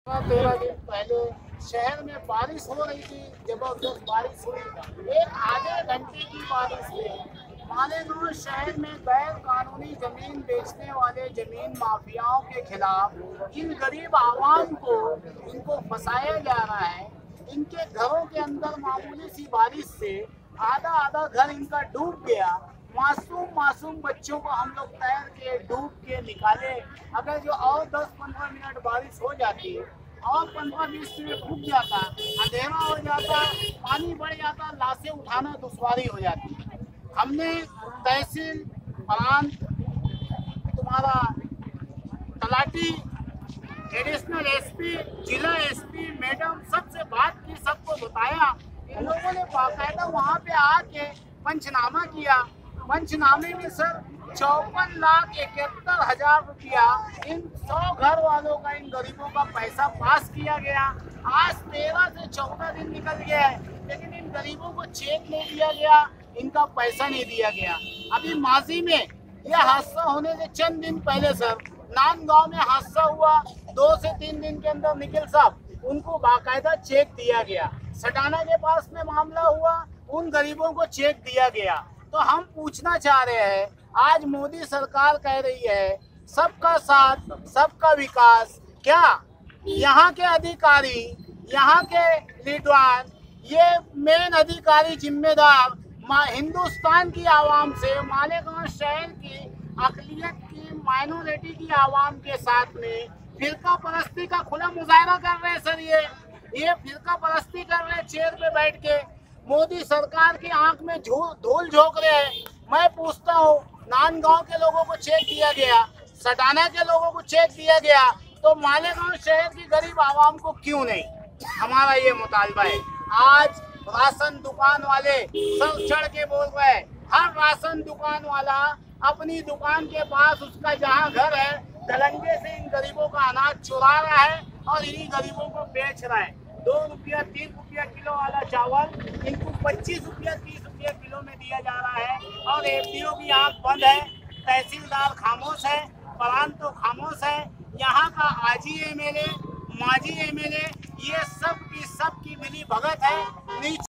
13 दिन पहले शहर में बारिश हो रही थी, जबरदस्त बारिश हुई। एक आधे घंटे की बारिश में मालेगांव शहर में गैर कानूनी जमीन बेचने वाले जमीन माफियाओं के खिलाफ इन गरीब आवाम को इनको फंसाया जा रहा है। इनके घरों के अंदर मामूली सी बारिश से आधा आधा घर इनका डूब गया। मासूम बच्चों को हम लोग तैर के डूब के निकाले। अगर जो और 10-15 मिनट बारिश हो जाती और 15-20 मिनट रुक जाता, अंधेरा हो जाता, पानी बढ़ जाता, लाशें उठाना दुश्वारी हो जाती। हमने तहसील प्रांत, तुम्हारा तलाटी, एडिशनल एसपी, जिला एसपी मैडम सबसे बात की, सबको बताया। इन लोगों ने बाकायदा वहाँ पे आके पंचनामा किया। पंचनामे में सर 54,71,000 रुपया इन 100 घर वालों का, इन गरीबों का पैसा पास किया गया। आज 13 से 14 दिन निकल गया है, लेकिन इन गरीबों को चेक नहीं दिया गया, इनका पैसा नहीं दिया गया। अभी माजी में यह हादसा होने से चंद दिन पहले सर नांदगांव में हादसा हुआ। 2 से 3 दिन के अंदर निखिल साहब उनको बाकायदा चेक दिया गया। सटाना के पास में मामला हुआ, उन गरीबों को चेक दिया गया। तो हम पूछना चाह रहे हैं, आज मोदी सरकार कह रही है सबका साथ सबका विकास, क्या यहाँ के अधिकारी, यहाँ के रिजवान, ये मेन अधिकारी जिम्मेदार हिंदुस्तान की आवाम से, मालेगांव शहर की अकलियत की, माइनॉरिटी की आवाम के साथ में फिरका परस्ती का खुला मुजाहरा कर रहे हैं सर। ये फिरका परस्ती कर रहे हैं, चेयर पे बैठ के मोदी सरकार की आंख में धूल झोंक रहे हैं। मैं पूछता हूँ, नांदगांव के लोगों को चेक दिया गया, सटाना के लोगों को चेक दिया गया, तो मालेगांव शहर की गरीब आवाम को क्यों नहीं? हमारा ये मुतालबा है। आज राशन दुकान वाले सर चढ़ के बोल रहे हैं, हर राशन दुकान वाला अपनी दुकान के पास उसका जहाँ घर है, दलंगे से इन गरीबों का अनाज चुरा रहा है और इन्हीं गरीबों को बेच रहा है। 2 रुपया 3 रुपया किलो वाला चावल इनको 25 रुपया 30 रुपया किलो में दिया जा रहा है। और एफडीओ की आंख बंद है, तहसीलदार खामोश है, प्रांत तो खामोश है। यहाँ का आजी एमएलए, माजी एमएलए, ये सब की मिली भगत है।